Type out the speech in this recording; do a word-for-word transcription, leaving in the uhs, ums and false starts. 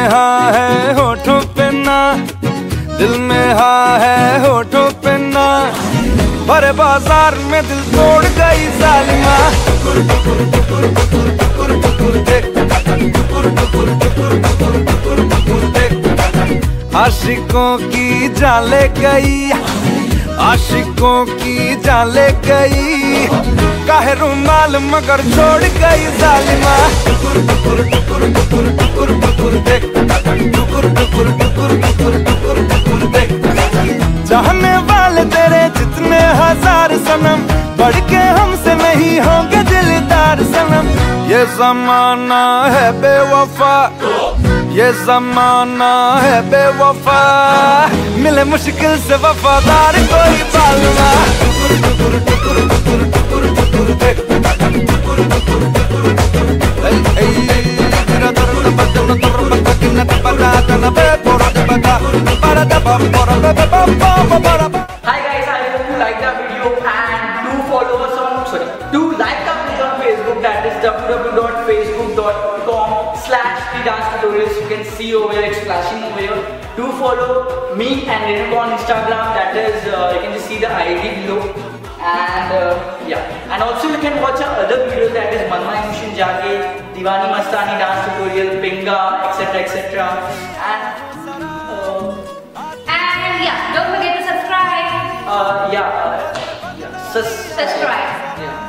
हाँ है होठों पे ना, दिल में हाँ है होठों पे ना, भरे बाजार में दिल तोड़ गई जालिमा। आशिकों की जान ले गई, आशिकों की जान ले गई, काहे रुमाल मगर छोड़ गई जालिमा। चाहने वाले तेरे जितने हजार सनम, बढ़ के हमसे नहीं होंगे दिलदार सनम। ये जमाना है बेवफा, ये जमाना है बेवफा, मिले मुश्किल से वफादार कोई बालमा। Hi guys, I hope you like the video and do follow us on, sorry, do like the page on Facebook, that is w w w dot facebook dot com slash the dance tutorials. You can see over here, it's flashing over here. Do follow me and Renuka on Instagram, that is, uh, you can just see the I D below. And uh, yeah, and also you can watch our other videos, that is Manma Emotion Jage, Diwani Mastani dance tutorial, Pinga, etc, etc. And uh, and yeah, don't forget to subscribe. Uh, yeah, uh, yeah. Sus Subscribe. Yeah.